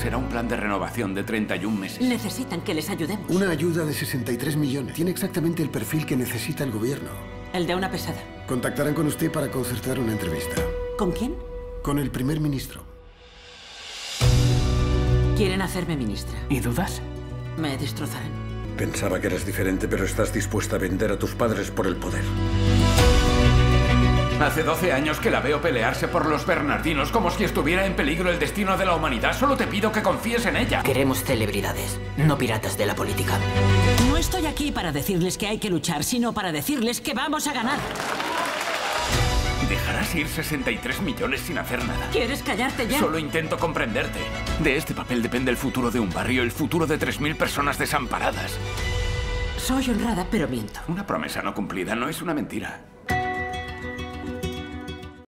será un plan de renovación de 31 meses. Necesitan que les ayudemos. Una ayuda de 63 millones. Tiene exactamente el perfil que necesita el gobierno. El de una pesada. Contactarán con usted para concertar una entrevista. ¿Con quién? Con el primer ministro. Quieren hacerme ministra. ¿Y dudas? Me destrozarán. Pensaba que eras diferente, pero estás dispuesta a vender a tus padres por el poder. Hace 12 años que la veo pelearse por los Bernardinos como si estuviera en peligro el destino de la humanidad. Solo te pido que confíes en ella. Queremos celebridades, no piratas de la política. No estoy aquí para decirles que hay que luchar, sino para decirles que vamos a ganar. ¿Dejarás ir 63 millones sin hacer nada? ¿Quieres callarte ya? Solo intento comprenderte. De este papel depende el futuro de un barrio, el futuro de 3000 personas desamparadas. Soy honrada, pero miento. Una promesa no cumplida no es una mentira.